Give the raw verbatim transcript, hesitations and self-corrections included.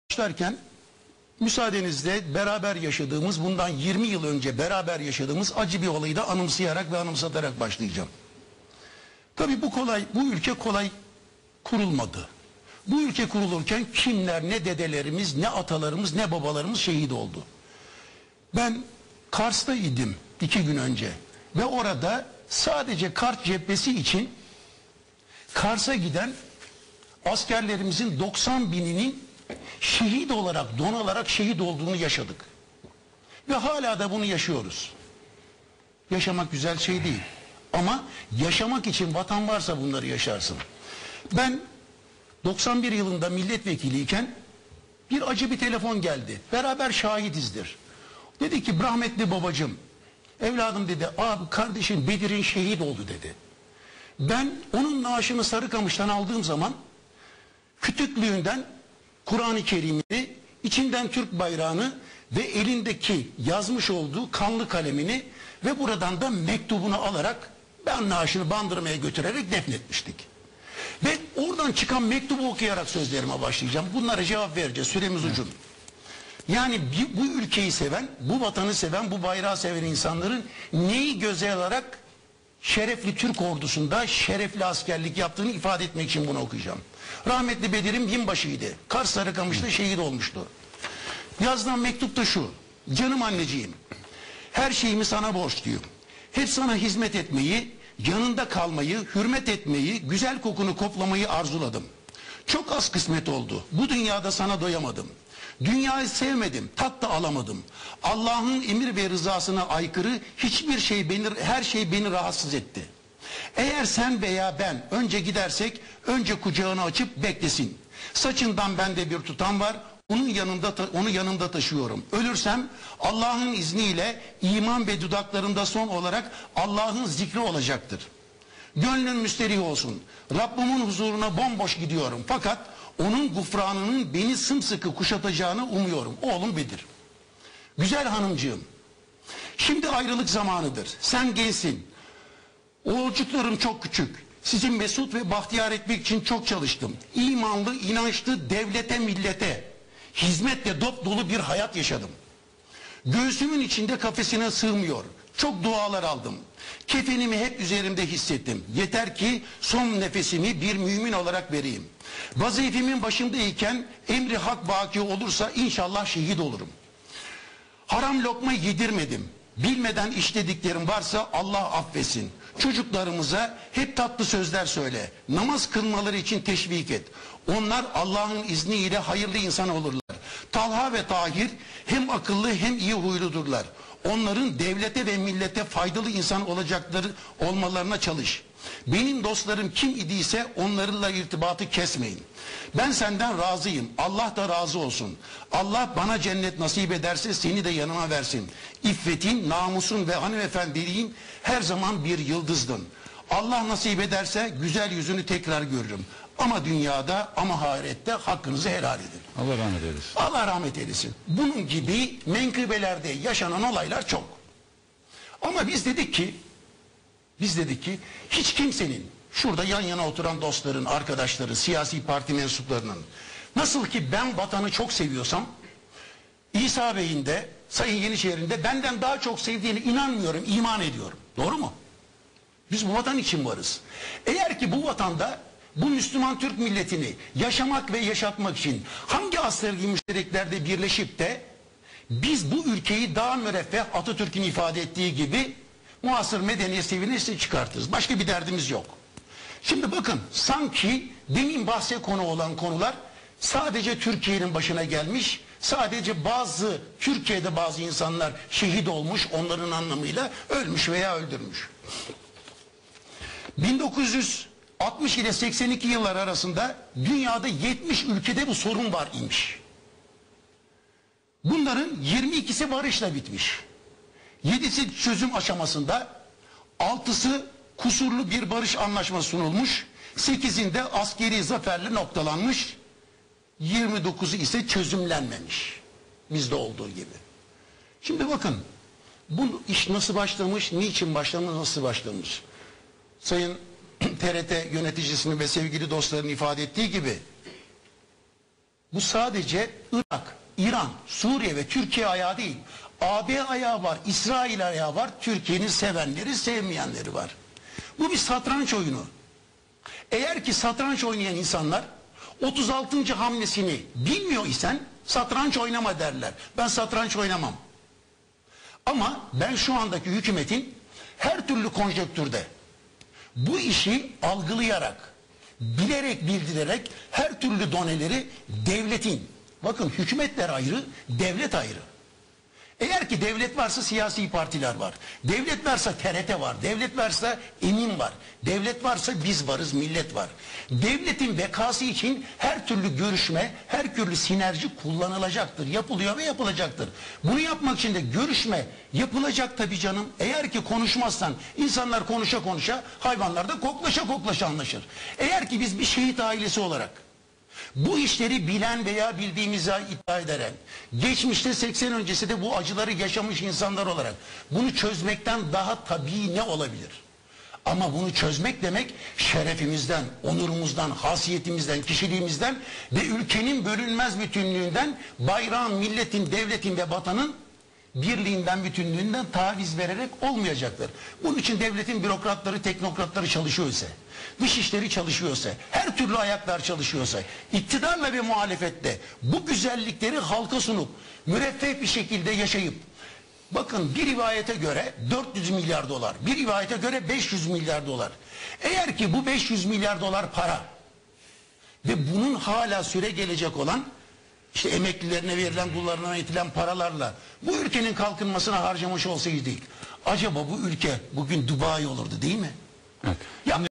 başlarken müsaadenizle beraber yaşadığımız, bundan yirmi yıl önce beraber yaşadığımız acı bir olayı da anımsayarak ve anımsatarak başlayacağım. Tabii bu kolay, bu ülke kolay kurulmadı. Bu ülke kurulurken kimler, ne dedelerimiz, ne atalarımız, ne babalarımız şehit oldu. Ben Kars'ta idim iki gün önce ve orada sadece Kars cephesi için Kars'a giden askerlerimizin doksan bininin şehit olarak, donalarak şehit olduğunu yaşadık. Ve hala da bunu yaşıyoruz. Yaşamak güzel şey değil. Ama yaşamak için vatan varsa bunları yaşarsın. Ben doksan bir yılında milletvekiliyken bir acı bir telefon geldi. Beraber şahidizdir. Dedi ki rahmetli babacığım, evladım dedi, abi kardeşin Bedir'in şehit oldu dedi. Ben onun naaşını Sarıkamış'tan aldığım zaman kütüklüğünden Kur'an-ı Kerim'ini, içinden Türk bayrağını ve elindeki yazmış olduğu kanlı kalemini ve buradan da mektubunu alarak ben naaşını Bandırma'ya götürerek defnetmiştik. Ve oradan çıkan mektubu okuyarak sözlerime başlayacağım. Bunlara cevap vereceğiz. Süremiz ucun. Yani bu ülkeyi seven, bu vatanı seven, bu bayrağı seven insanların neyi göze alarak şerefli Türk ordusunda şerefli askerlik yaptığını ifade etmek için bunu okuyacağım. Rahmetli Bedir'in binbaşıydı. Kars Sarıkamış'ta şehit olmuştu. Yazdığım mektupta şu: canım anneciğim, her şeyimi sana borçluyum. Hep sana hizmet etmeyi, yanında kalmayı, hürmet etmeyi, güzel kokunu koklamayı arzuladım. Çok az kısmet oldu. Bu dünyada sana doyamadım. Dünyayı sevmedim, tat da alamadım. Allah'ın emir ve rızasına aykırı hiçbir şey beni, her şey beni rahatsız etti. Eğer sen veya ben önce gidersek önce kucağını açıp beklesin. Saçından bende bir tutam var. Onun yanında onu yanımda taşıyorum. Ölürsem Allah'ın izniyle iman ve dudaklarında son olarak Allah'ın zikri olacaktır. Gönlün müsterih olsun. Rabbimin huzuruna bomboş gidiyorum. Fakat onun gufranının beni sımsıkı kuşatacağını umuyorum. Oğlum Bedir. Güzel hanımcığım, şimdi ayrılık zamanıdır. Sen gençsin. Oğulcuklarım çok küçük. Sizi mesut ve bahtiyar etmek için çok çalıştım. İmanlı, inançlı, devlete, millete hizmetle dop dolu bir hayat yaşadım. Göğsümün içinde kafesine sığmıyor. Çok dualar aldım. Kefenimi hep üzerimde hissettim. Yeter ki son nefesimi bir mümin olarak vereyim. Vazifemin başındayken emri hak baki olursa inşallah şehit olurum. Haram lokma yedirmedim. Bilmeden işlediklerim varsa Allah affetsin. Çocuklarımıza hep tatlı sözler söyle. Namaz kılmaları için teşvik et. Onlar Allah'ın izniyle hayırlı insan olurlar. Talha ve Tahir hem akıllı hem iyi huyludurlar. Onların devlete ve millete faydalı insan olacakları olmalarına çalış. Benim dostlarım kim idiyse onlarla irtibatı kesmeyin. Ben senden razıyım. Allah da razı olsun. Allah bana cennet nasip ederse seni de yanıma versin. İffetin, namusun ve hanımefendiliğin her zaman bir yıldızdın. Allah nasip ederse güzel yüzünü tekrar görürüm. Ama dünyada ama ahirette hakkınızı helal edin. Allah rahmet eylesin. Allah rahmet eylesin. Bunun gibi menkıbelerde yaşanan olaylar çok. Ama biz dedik ki Biz dedik ki hiç kimsenin, şurada yan yana oturan dostların, arkadaşları, siyasi parti mensuplarının, nasıl ki ben vatanı çok seviyorsam, İsa Bey'in de, Sayın Yeniçeri'nin de benden daha çok sevdiğine inanmıyorum, iman ediyorum. Doğru mu? Biz bu vatan için varız. Eğer ki bu vatanda bu Müslüman Türk milletini yaşamak ve yaşatmak için hangi asgari müştereklerde birleşip de biz bu ülkeyi daha müreffeh, Atatürk'ün ifade ettiği gibi muasır medeniyet seviyesine çıkartırız. Başka bir derdimiz yok. Şimdi bakın, sanki demin bahse konu olan konular sadece Türkiye'nin başına gelmiş, sadece bazı, Türkiye'de bazı insanlar şehit olmuş, onların anlamıyla ölmüş veya öldürmüş. bin dokuz yüz altmış ile seksen iki yıllar arasında dünyada yetmiş ülkede bu sorun var imiş. Bunların yirmi ikisi barışla bitmiş. Yedisi çözüm aşamasında, altısı kusurlu bir barış anlaşması sunulmuş, sekizinde askeri zaferle noktalanmış, yirmi dokuzu ise çözümlenmemiş. Bizde olduğu gibi. Şimdi bakın, bu iş nasıl başlamış, niçin başlamış, nasıl başlamış? Sayın T R T yöneticisinin ve sevgili dostların ifade ettiği gibi, Bu sadece Irak, İran, Suriye ve Türkiye ayağı değil. A B ayağı var, İsrail ayağı var, Türkiye'nin sevenleri, sevmeyenleri var. Bu bir satranç oyunu. Eğer ki satranç oynayan insanlar otuz altıncı hamlesini bilmiyor isen satranç oynama derler. Ben satranç oynamam. Ama ben şu andaki hükümetin her türlü konjonktürde bu işi algılayarak, bilerek bildirerek her türlü doneleri devletin, bakın hükümetler ayrı, devlet ayrı. Eğer ki devlet varsa siyasi partiler var. Devlet varsa T R T var. Devlet varsa Emin var. Devlet varsa biz varız, millet var. Devletin bekası için her türlü görüşme, her türlü sinerji kullanılacaktır. Yapılıyor ve yapılacaktır. Bunu yapmak için de görüşme yapılacak tabii canım. Eğer ki konuşmazsan insanlar konuşa konuşa, hayvanlar da koklaşa koklaşa anlaşır. Eğer ki biz bir şehit ailesi olarak bu işleri bilen veya bildiğimizi iddia eden, geçmişte seksen öncesi de bu acıları yaşamış insanlar olarak bunu çözmekten daha tabii ne olabilir? Ama bunu çözmek demek şerefimizden, onurumuzdan, hasiyetimizden, kişiliğimizden ve ülkenin bölünmez bütünlüğünden, bayrağın, milletin, devletin ve vatanın birliğinden, bütünlüğünden taviz vererek olmayacaktır. Bunun için devletin bürokratları, teknokratları çalışıyorsa, dışişleri çalışıyorsa, her türlü ayaklar çalışıyorsa, iktidarla ve muhalefette bu güzellikleri halka sunup, müreffeh bir şekilde yaşayıp, bakın bir rivayete göre dört yüz milyar dolar, bir rivayete göre beş yüz milyar dolar. Eğer ki bu beş yüz milyar dolar para ve bunun hala süre gelecek olan İşte emeklilerine verilen, kullarına itilen paralarla bu ülkenin kalkınmasına harcamış olsaydı, acaba bu ülke bugün Dubai olurdu değil mi? Evet. Ya